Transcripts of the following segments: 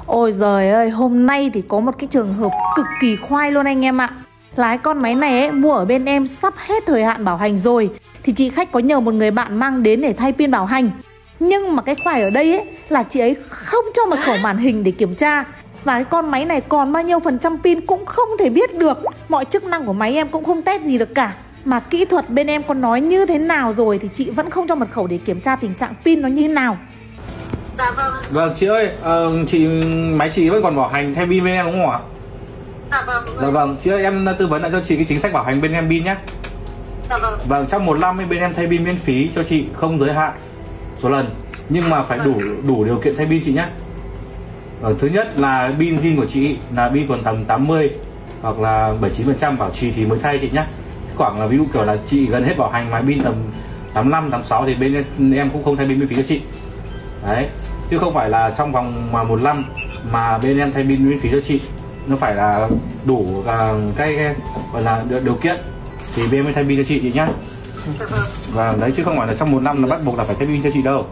Ôi giời ơi, hôm nay thì có một cái trường hợp cực kỳ khoai luôn anh em ạ. Là cái con máy này ấy, mua ở bên em sắp hết thời hạn bảo hành rồi. Thì chị khách có nhờ một người bạn mang đến để thay pin bảo hành. Nhưng mà cái khoai ở đây ấy là chị ấy không cho mật khẩu màn hình để kiểm tra. Và cái con máy này còn bao nhiêu phần trăm pin cũng không thể biết được. Mọi chức năng của máy em cũng không test gì được cả. Mà kỹ thuật bên em có nói như thế nào rồi thì chị vẫn không cho mật khẩu để kiểm tra tình trạng pin nó như thế nào. Dạ vâng. Vâng chị ơi, máy chị vẫn còn bảo hành thay pin bên em đúng không ạ? Dạ vâng. Dạ vâng, chị ơi em tư vấn lại cho chị cái chính sách bảo hành bên em pin nhé. Dạ vâng. Vâng, trong 1 năm bên em thay pin miễn phí cho chị, không giới hạn số lần, nhưng mà phải đủ điều kiện thay pin chị nhé. Thứ nhất là pin zin của chị là pin còn tầm 80 hoặc là 79% bảo trì thì mới thay chị nhé. Khoảng là ví dụ kiểu là chị gần hết bảo hành mà pin tầm 85, 86 thì bên em cũng không thay pin miễn phí cho chị. Đấy, chứ không phải là trong vòng 1 năm mà bên em thay pin miễn phí cho chị. Nó phải là đủ cái gọi là điều kiện thì bên em mới thay pin cho chị nhá. Và đấy, chứ không phải là trong 1 năm là bắt buộc là phải thay pin cho chị đâu.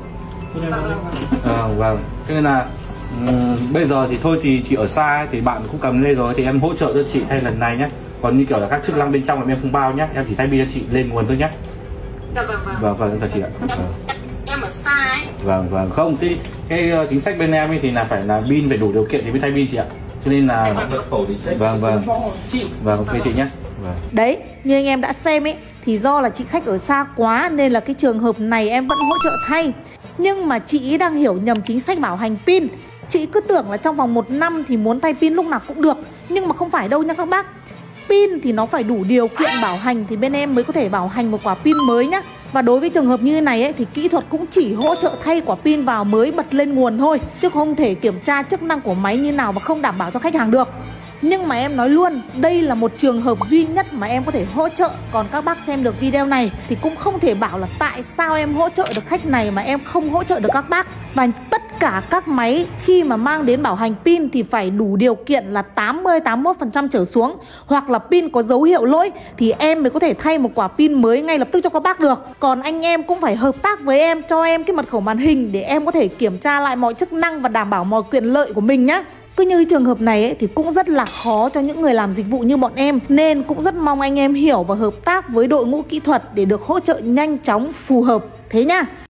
Vâng, cho nên là bây giờ thì thôi thì chị ở xa ấy, thì bạn cũng cầm lên rồi thì em hỗ trợ cho chị thay lần này nhé. Còn như kiểu là các chức năng bên trong em không bao nhé, em chỉ thay pin cho chị lên nguồn thôi nhé. Vâng, chào chị ạ. Em ở xa ấy. Vâng, không, cái chính sách bên em ấy thì là phải là pin phải đủ điều kiện thì mới thay pin chị ạ. Cho nên là vâng, ok chị nhé. Đấy, như anh em đã xem ấy, thì do là chị khách ở xa quá nên là cái trường hợp này em vẫn hỗ trợ thay. Nhưng mà chị đang hiểu nhầm chính sách bảo hành pin. Chị cứ tưởng là trong vòng 1 năm thì muốn thay pin lúc nào cũng được. Nhưng mà không phải đâu nha các bác. Pin thì nó phải đủ điều kiện bảo hành thì bên em mới có thể bảo hành một quả pin mới nhá. Và đối với trường hợp như thế này ấy, thì kỹ thuật cũng chỉ hỗ trợ thay quả pin vào mới bật lên nguồn thôi, chứ không thể kiểm tra chức năng của máy như nào và không đảm bảo cho khách hàng được. Nhưng mà em nói luôn, đây là một trường hợp duy nhất mà em có thể hỗ trợ. Còn các bác xem được video này thì cũng không thể bảo là tại sao em hỗ trợ được khách này mà em không hỗ trợ được các bác. Và tất cả các máy khi mà mang đến bảo hành pin thì phải đủ điều kiện là 80-81% trở xuống, hoặc là pin có dấu hiệu lỗi thì em mới có thể thay một quả pin mới ngay lập tức cho các bác được. Còn anh em cũng phải hợp tác với em, cho em cái mật khẩu màn hình để em có thể kiểm tra lại mọi chức năng và đảm bảo mọi quyền lợi của mình nhá. Cứ như trường hợp này ấy, thì cũng rất là khó cho những người làm dịch vụ như bọn em. Nên cũng rất mong anh em hiểu và hợp tác với đội ngũ kỹ thuật để được hỗ trợ nhanh chóng phù hợp. Thế nhá.